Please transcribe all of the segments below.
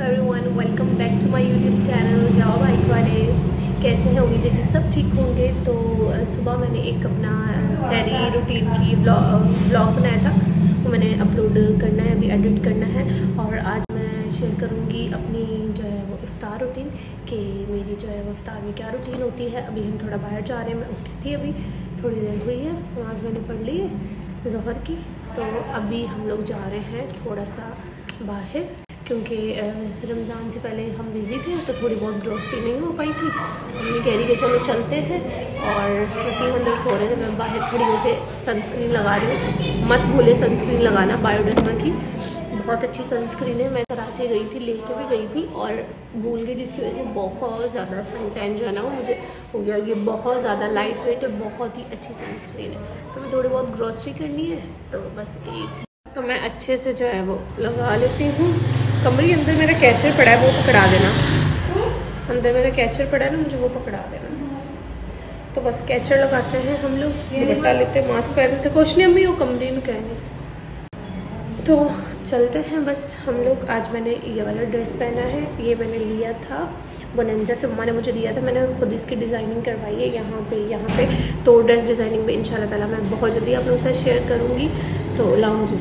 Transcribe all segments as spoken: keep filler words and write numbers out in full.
Everyone, welcome back to my YouTube channel जाओ bike वाले। कैसे हैं? उम्मीद है जी सब ठीक होंगे। तो सुबह मैंने एक अपना सैरी रूटीन की ब्लॉग ब्लॉग बनाया था, वो मैंने अपलोड करना है, अभी एडिट करना है। और आज मैं शेयर करूँगी अपनी जो है वो इफ्तार रूटीन, कि मेरी जो है वो इफ्तार में क्या रूटीन होती है। अभी हम थोड़ा बाहर जा रहे हैं, मैं उठी थी अभी थोड़ी देर हुई है, नमाज़ मैंने पढ़ ली है ज़ोहर की। तो अभी हम लोग जा रहे हैं थोड़ा सा बाहर, क्योंकि रमज़ान से पहले हम बिज़ी थे तो थोड़ी बहुत ग्रोसरी नहीं हो पाई थी। मम्मी कह रही कि चलो चलते हैं, और वसीम अंदर सो रहे थे, मैं बाहर खड़ी होकर सनस्क्रीन लगा रही हूँ। मत भूले सनस्क्रीन लगाना, बायोडर्मा की बहुत अच्छी सनस्क्रीन है। मैं कराची गई थी, लेके भी गई थी और भूल गई, जिसकी वजह से बहुत ज़्यादा सन टैन जो है ना वो मुझे हो गया। ये बहुत ज़्यादा लाइट वेट है, बहुत ही अच्छी सनस्क्रीन है। तो मैं थोड़ी बहुत ग्रोसरी करनी है, तो बस एक तो मैं अच्छे से जो है वो लगा लेती हूँ। कमरी अंदर मेरा कैचर पड़ा है, वो पकड़ा देना। अंदर मेरा कैचर पड़ा है ना, मुझे वो पकड़ा देना। तो बस कैचर लगाते हैं हम लोग, दुपट्टा लेते हैं, मास्क पहनते, कुछ नहीं अम्मी वो कमरी में कहने से। तो चलते हैं बस हम लोग। आज मैंने ये वाला ड्रेस पहना है, ये मैंने लिया था बोनेंजा से, मम्मा ने मुझे दिया था। मैंने खुद इसकी डिज़ाइनिंग करवाई है यहाँ पे यहाँ पे तो ड्रेस डिज़ाइनिंग में इंशाल्लाह ताला मैं बहुत जल्दी आप लोगों से शेयर करूँगी। तो लाओ मुझे,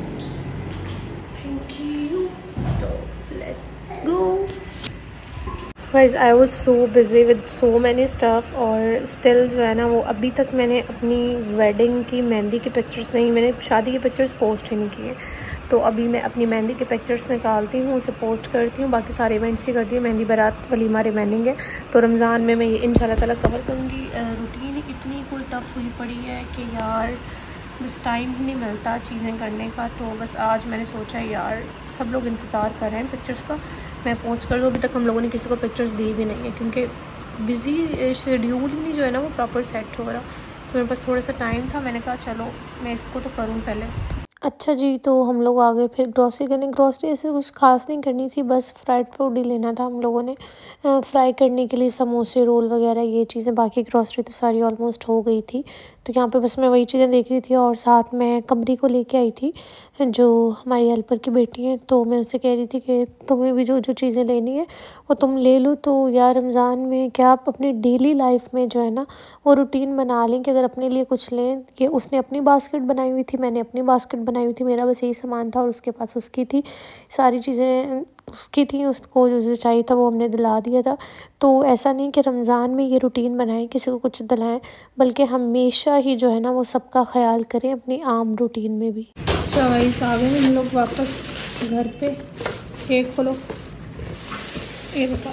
थैंक यू। तो let's go. Guys I was so busy with so many stuff, और स्टिल जो है ना वो अभी तक मैंने अपनी वेडिंग की मेहंदी की पिक्चर्स नहीं, मैंने शादी की पिक्चर्स पोस्ट ही नहीं किए। तो अभी मैं अपनी मेहंदी के पिक्चर्स निकालती हूँ, उसे पोस्ट करती हूँ, बाकी सारे इवेंट्स की करती हूँ। मेहंदी बारात वलीमा रिमेनिंग है, तो रमज़ान में मैं ये इंशाल्लाह ताला कवर करूँगी। रूटीन इतनी कोई टफ़ हुई पड़ी है कि यार बस टाइम ही नहीं मिलता चीज़ें करने का। तो बस आज मैंने सोचा यार सब लोग इंतज़ार कर रहे हैं पिक्चर्स का, मैं पोस्ट कर दूँ। अभी तक हम लोगों ने किसी को पिक्चर्स दी भी नहीं है, क्योंकि बिज़ी शेड्यूल ही नहीं जो है ना वो प्रॉपर सेट हो रहा। तो मेरे पास थोड़ा सा टाइम था, मैंने कहा चलो मैं इसको तो करूँ पहले। अच्छा जी, तो हम लोग आ गए फिर ग्रॉसरी करने। ग्रॉसरी ऐसे कुछ खास नहीं करनी थी, बस फ्राइड फूड ही लेना था हम लोगों ने, फ्राई करने के लिए समोसे रोल वगैरह ये चीज़ें। बाकी ग्रॉसरी तो सारी ऑलमोस्ट हो गई थी, तो यहाँ पे बस मैं वही चीज़ें देख रही थी। और साथ में कमरी को लेके आई थी, जो हमारी हेल्पर की बेटी है, तो मैं उससे कह रही थी कि तुम्हें भी जो जो चीज़ें लेनी है वो तुम ले लो। तो यार रमज़ान में क्या आप अपनी डेली लाइफ में जो है ना वो रूटीन बना लें कि अगर अपने लिए कुछ लें, कि उसने अपनी बास्केट बनाई हुई थी, मैंने अपनी बास्केट बनाई हुई थी, मेरा बस यही सामान था और उसके पास उसकी थी, सारी चीज़ें उसकी थी, उसको जो जो चाहिए था वो हमने दिला दिया था। तो ऐसा नहीं कि रमज़ान में ये रूटीन बनाएं किसी को कुछ दिलाएं, बल्कि हमेशा ही जो है ना वो सबका ख्याल करें अपनी आम रूटीन में भी। चलो इस आ गए हम लोग वापस घर पे। केक खोलो, ये निकाल,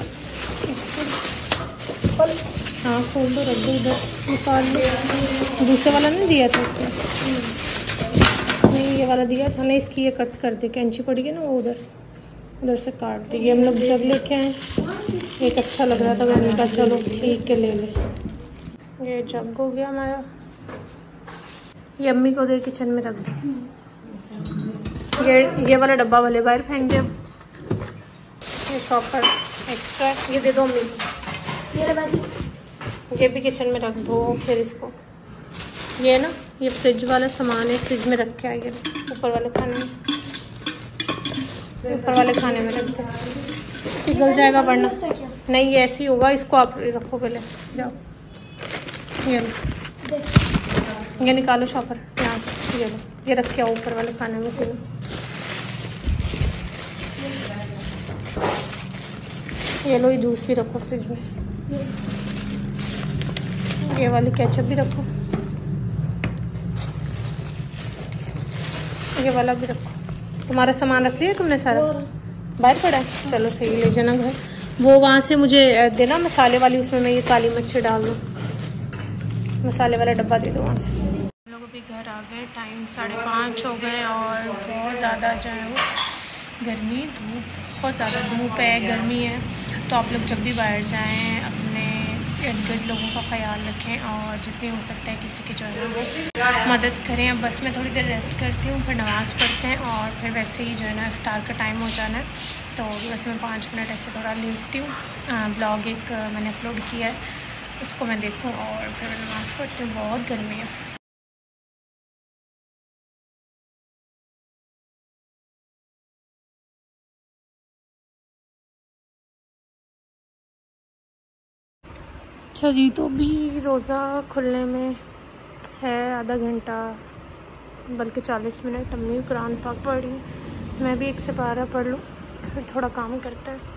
हाँ खोल दो, रख दो उधर, निकाल लो। दूसरे वाला नहीं दिया था उसने, नहीं ये वाला दिया था ना, इसकी ये कट कर दे, कैंची पड़ी है ना वो उधर उधर से काट दी। ये हम लोग जग लेके आए, एक अच्छा लग रहा था, मैंने कहा चलो ठीक है ले ले। ये जग हो गया हमारा, ये अम्मी को दे किचन में रख दे। ये ये वाला डब्बा वाले बाहर फेंक दे। ये शॉपर एक्स्ट्रा ये दे दो अम्मी को, ये बाजी, ये भी किचन में रख दो। फिर इसको ये ना ये फ्रिज वाला सामान है, फ्रिज में रख के आइए ऊपर वाले खाने में, ऊपर वाले खाने में रख दे, पिघल जाएगा वरना। नहीं ये ऐसे ही होगा, इसको आप रखो पहले, जाओ ये लो, ये निकालो शॉपर यहाँ से, ये लो ये रख के आओ ऊपर वाले खाने में तीनों। ये लो ये जूस भी रखो फ्रिज में, ये वाली केचप भी रखो, ये वाला भी रखो। तुम्हारा सामान रख लिया तुमने सारा? बाहर पड़ा है, चलो सही, ले जाना घर। वो वहाँ से मुझे देना मसाले वाली, उसमें मैं ये काली मिर्च डाल दूँ, मसाले वाला डब्बा दे दो वहाँ से। हम लोग अभी घर आ गए, टाइम साढ़े पाँच हो गए, और बहुत ज़्यादा जो है वो गर्मी, धूप बहुत ज़्यादा धूप है, गर्मी है। तो आप लोग जब भी बाहर जाएँ अपने इर्द गिर्द लोगों का ख्याल रखें, और जितनी हो सकता है किसी की जो है वो मदद करें। अब बस मैं थोड़ी देर रेस्ट करती हूँ, फिर नमाज़ पढ़ते हैं, और फिर वैसे ही जो है ना इफ्तार का टाइम हो जाना है। तो बस मैं पाँच मिनट ऐसे थोड़ा लेटती हूँ। ब्लॉग एक मैंने अपलोड किया है, उसको मैं देखूँ और फिर मैं नमाज़ पढ़ती हूँ। बहुत गर्मी है। अच्छा जी, तो अभी रोज़ा खुलने में है आधा घंटा, बल्कि चालीस मिनट। अम्मी कुरान पाक पढ़ रही, मैं भी एक से बारह पढ़ लूँ, फिर थोड़ा काम करते हैं।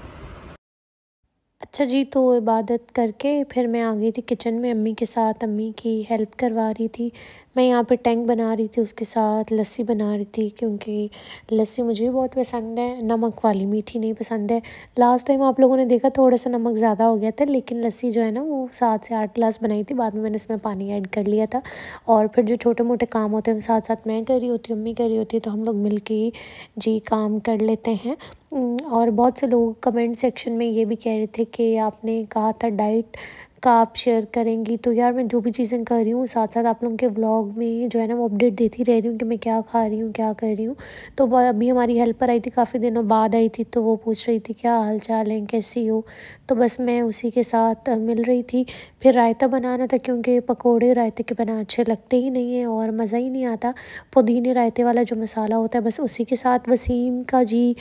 अच्छा जी, तो इबादत करके फिर मैं आ गई थी किचन में अम्मी के साथ। अम्मी की हेल्प करवा रही थी। मैं यहाँ पे टैंक बना रही थी, उसके साथ लस्सी बना रही थी, क्योंकि लस्सी मुझे भी बहुत पसंद है, नमक वाली, मीठी नहीं पसंद है। लास्ट टाइम आप लोगों ने देखा थोड़ा सा नमक ज़्यादा हो गया था, लेकिन लस्सी जो है ना वो सात से आठ गिलास बनाई थी। बाद में मैंने उसमें पानी ऐड कर लिया था। और फिर जो छोटे मोटे काम होते हैं साथ साथ मैं कर रही होती हूँ, अम्मी कर रही होती है, तो हम लोग मिल के जी काम कर लेते हैं। और बहुत से लोग कमेंट सेक्शन में ये भी कह रहे थे कि आपने कहा था डाइट का आप शेयर करेंगी, तो यार मैं जो भी चीज़ें कर रही हूँ साथ साथ आप लोगों के व्लॉग में जो है ना वो अपडेट देती रह रही हूँ कि मैं क्या खा रही हूँ, क्या कर रही हूँ। तो अभी हमारी हेल्पर आई थी, काफ़ी दिनों बाद आई थी, तो वो पूछ रही थी क्या हाल चाल है, कैसी हो। तो बस मैं उसी के साथ मिल रही थी। फिर रायता बनाना था, क्योंकि पकोड़े रायते के बिना अच्छे लगते ही नहीं हैं और मज़ा ही नहीं आता। पुदीने रायते वाला जो मसाला होता है, बस उसी के साथ। वसीम का जी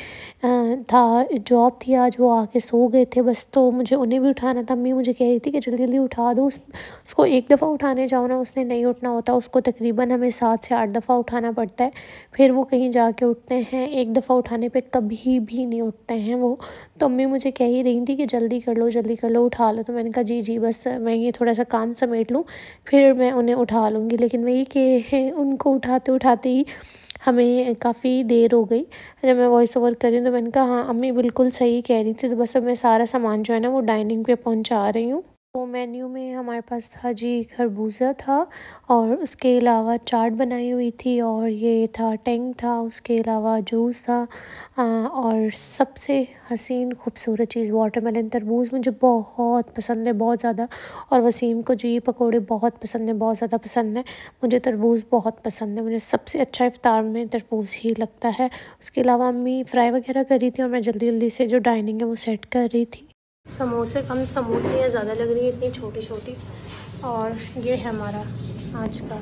था, जॉब थी आज, वो आके सो गए थे बस, तो मुझे उन्हें भी उठाना था। अम्मी मुझे कह रही थी कि जल्दी जल्दी उठा दो उस, उसको। एक दफ़ा उठाने जाओ ना, उसने नहीं उठना होता, उसको तकरीबन हमें सात से आठ दफ़ा उठाना पड़ता है, फिर वो कहीं जाके उठते हैं। एक दफ़ा उठाने पे कभी भी नहीं उठते हैं वो। तो अम्मी मुझे कह ही रही थी कि जल्दी कर लो, जल्दी कर लो, उठा लो। तो मैंने कहा जी जी बस मैं ये थोड़ा सा काम समेट लूँ, फिर मैं उन्हें उठा लूँगी। लेकिन वही कि उनको उठाते उठाते ही हमें काफ़ी देर हो गई। जब मैं वॉइस ओवर कर रही हूँ तो मैंने कहा हाँ अम्मी बिल्कुल सही कह रही थी। तो बस अब मैं सारा सामान जो है ना वो डाइनिंग पे पहुँचा रही हूँ। तो मेन्यू में हमारे पास था जी खरबूजा था, और उसके अलावा चाट बनाई हुई थी, और ये था टेंग था, उसके अलावा जूस था, आ, और सबसे हसीन खूबसूरत चीज़ वाटरमेलन तरबूज मुझे बहुत पसंद है, बहुत ज़्यादा। और वसीम को जी पकोड़े बहुत पसंद है, बहुत ज़्यादा पसंद है। मुझे तरबूज बहुत पसंद है, मुझे सबसे अच्छा इफ्तार में तरबूज ही लगता है। उसके अलावा अम्मी फ्राई वगैरह कर रही थी और मैं जल्दी जल्दी से जो डाइनिंग है वो सेट कर रही थी। समोसे कम, समोसे ज़्यादा लग रही है, इतनी छोटी छोटी। और ये है हमारा आज का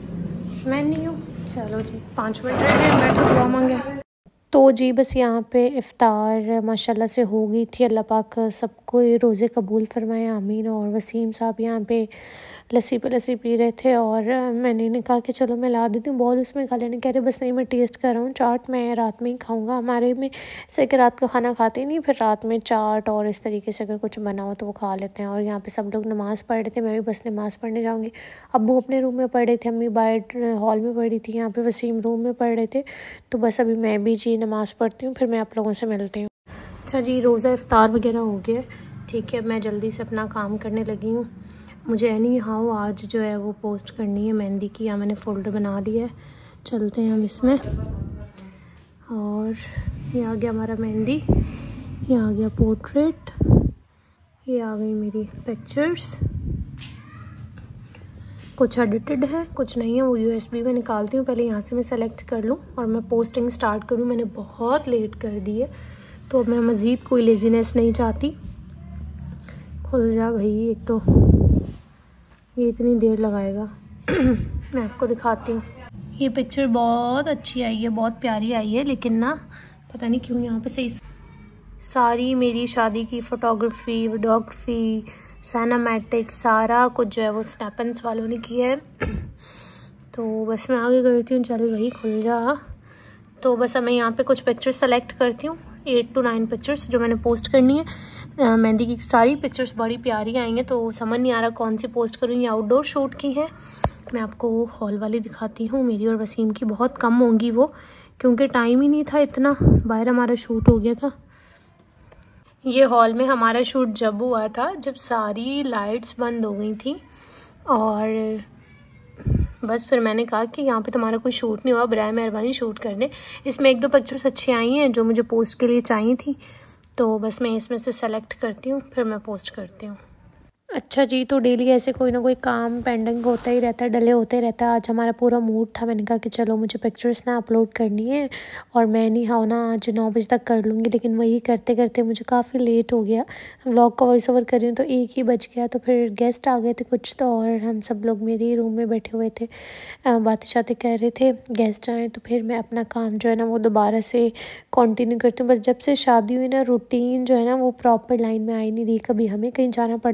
मेन्यू। चलो जी, पाँच मिनट रह गए, बैठो दुआ मांगे। तो जी बस यहाँ पे इफ़्तार माशाल्लाह से हो गई थी। अल्लाह पाक सबको रोज़े कबूल फरमाए, आमीन। और वसीम साहब यहाँ पे लस्सी पे लस्सी पी रहे थे, और मैंने इन्हें कहा कि चलो मैं ला देती हूँ बॉल उसमें खा लेने। कह रहे बस नहीं मैं टेस्ट कर रहा हूँ, चाट मैं रात में ही खाऊंगा। हमारे में से कि रात का खाना खाते ही नहीं, फिर रात में चाट और इस तरीके से अगर कुछ बना हो तो वो खा लेते हैं। और यहाँ पे सब लोग नमाज़ पढ़ रहे थे, मैं भी बस नमाज़ पढ़ने जाऊँगी। अब्बू अपने रूम में पढ़ रहे थे, अम्मी बाहर हॉल में पढ़ रही थी, यहाँ पे वसीम रूम में पढ़ रहे थे। तो बस अभी मैं भी जी नमाज़ पढ़ती हूँ, फिर मैं आप लोगों से मिलती हूँ। अच्छा जी, रोज़ा इफ़्तार वगैरह हो गया, ठीक है। मैं जल्दी से अपना काम करने लगी हूँ। मुझे एनी हाउ आज जो है वो पोस्ट करनी है मेहंदी की, या मैंने फ़ोल्डर बना लिया है। चलते हैं हम इसमें। और ये आ गया हमारा मेहंदी, ये आ गया पोर्ट्रेट, ये आ गई मेरी पिक्चर्स। कुछ एडिटेड है, कुछ नहीं है। वो यूएसबी में निकालती हूँ, पहले यहाँ से मैं सेलेक्ट कर लूँ और मैं पोस्टिंग स्टार्ट करूँ। मैंने बहुत लेट कर दी है, तो मैं मज़ीद कोई लेज़ीनेस नहीं चाहती। खुल जा भाई, एक तो ये इतनी देर लगाएगा। मैं आपको दिखाती हूँ। ये पिक्चर बहुत अच्छी आई है, बहुत प्यारी आई है, लेकिन ना पता नहीं क्यों यहाँ पे सही। सारी मेरी शादी की फ़ोटोग्राफी, वीडियोग्राफी, सिनेमैटिक, सारा कुछ जो है वो स्नैपेंस वालों ने किया है। तो बस मैं आगे करती हूँ, चल भाई खुल जा। तो बस अब मैं यहाँ पे कुछ पिक्चर्स सेलेक्ट करती हूँ, एट टू नाइन पिक्चर्स जो मैंने पोस्ट करनी है। मेहंदी की सारी पिक्चर्स बड़ी प्यारी आई हैं, तो समझ नहीं आ रहा कौन सी पोस्ट करूँ। ये आउटडोर शूट की है, मैं आपको हॉल वाली दिखाती हूँ। मेरी और वसीम की बहुत कम होंगी वो, क्योंकि टाइम ही नहीं था इतना, बाहर हमारा शूट हो गया था। ये हॉल में हमारा शूट जब हुआ था जब सारी लाइट्स बंद हो गई थी, और बस फिर मैंने कहा कि यहाँ पे तुम्हारा कोई शूट नहीं हुआ, बराए मेहरबानी शूट कर दे। इसमें एक दो पिक्चर्स अच्छी आई हैं जो मुझे पोस्ट के लिए चाहिए थी, तो बस मैं इसमें से सेलेक्ट करती हूँ, फिर मैं पोस्ट करती हूँ। अच्छा जी, तो डेली ऐसे कोई ना कोई काम पेंडिंग होता ही रहता है, डले होते ही रहता है। आज हमारा पूरा मूड था, मैंने कहा कि चलो मुझे पिक्चर्स ना अपलोड करनी है, और मैं नहीं हाँ ना आज नौ बजे तक कर लूँगी। लेकिन वही करते करते मुझे काफ़ी लेट हो गया। व्लॉग का वॉइस ओवर कर रही हूँ तो एक ही बज गया। तो फिर गेस्ट आ गए थे कुछ, तो और हम सब लोग मेरे ही रूम में बैठे हुए थे, बातें शातें कर रहे थे। गेस्ट आए तो फिर मैं अपना काम जो है ना वो दोबारा से कंटिन्यू करती हूँ। बस जब से शादी हुई ना, रूटीन जो है ना वो प्रॉपर लाइन में आई नहीं रही। कभी हमें कहीं जाना पड़ जाता है,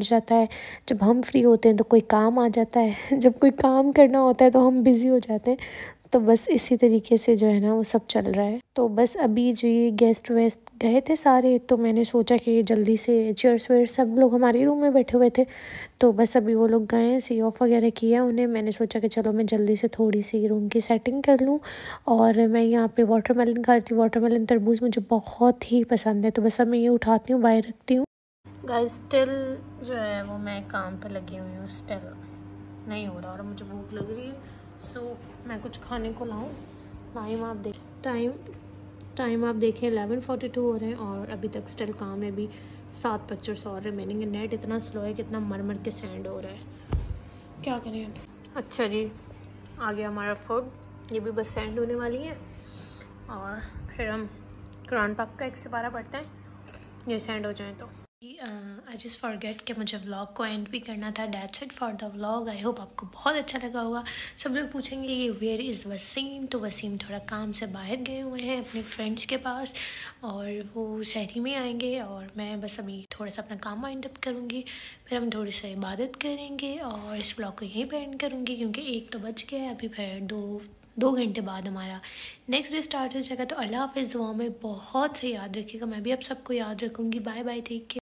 है, जब हम फ्री होते हैं तो कोई काम आ जाता है, जब कोई काम करना होता है तो हम बिज़ी हो जाते हैं। तो बस इसी तरीके से जो है ना वो सब चल रहा है। तो बस अभी जो ये गेस्ट वेस्ट गए थे सारे, तो मैंने सोचा कि जल्दी से चेयर्स वेयर, सब लोग हमारे रूम में बैठे हुए थे, तो बस अभी वो लोग गए हैं, सी ऑफ वगैरह किया उन्हें। मैंने सोचा कि चलो मैं जल्दी से थोड़ी सी रूम की सेटिंग कर लूँ। और मैं यहाँ पे वाटरमेलन खा रही थी। वाटरमेलन तरबूज मुझे बहुत ही पसंद है, तो बस अब मैं ये उठाती हूँ, बाहर रखती हूँ। गाइस स्टिल जो है वो मैं काम पे लगी हुई हूँ, स्टिल नहीं हो रहा और मुझे भूख लग रही है। सो so, मैं कुछ खाने को लाऊं। टाइम आप देख टाइम टाइम आप देखें एलेवन फोर्टी टू हो रहे हैं और अभी तक स्टिल काम है। अभी सात पिक्चर्स और रिमेनिंग है। नेट इतना स्लो है, कितना मर मर के सेंड हो रहा है, क्या करें अब। अच्छा जी, आ गया हमारा फूड, ये भी बस सेंड होने वाली है और फिर हम कुरान पाक का एक सिपारा पढ़ते हैं, ये सेंड हो जाए तो। आई जस्ट फॉरगेट कि मुझे व्लॉग को एंड भी करना था। That's it for the vlog. I hope आपको बहुत अच्छा लगा होगा। सब लोग पूछेंगे ये वेयर इज़ वसीम, तो वसीम थोड़ा काम से बाहर गए हुए हैं अपने फ्रेंड्स के पास और वो शहरी में आएंगे और मैं बस अभी थोड़ा सा अपना काम वाइंड अप करूँगी, फिर हम थोड़ी सी इबादत करेंगे और इस व्लॉग को यहीं पर एंड करूँगी क्योंकि एक तो बज गया है, अभी फिर दो दो घंटे बाद हमारा नेक्स्ट डे स्टार्ट हो जाएगा। तो अल्लाह हाफ़िज़, दुआ में बहुत से याद रखिएगा, मैं भी आप सबको याद रखूँगी। Bye bye, take care.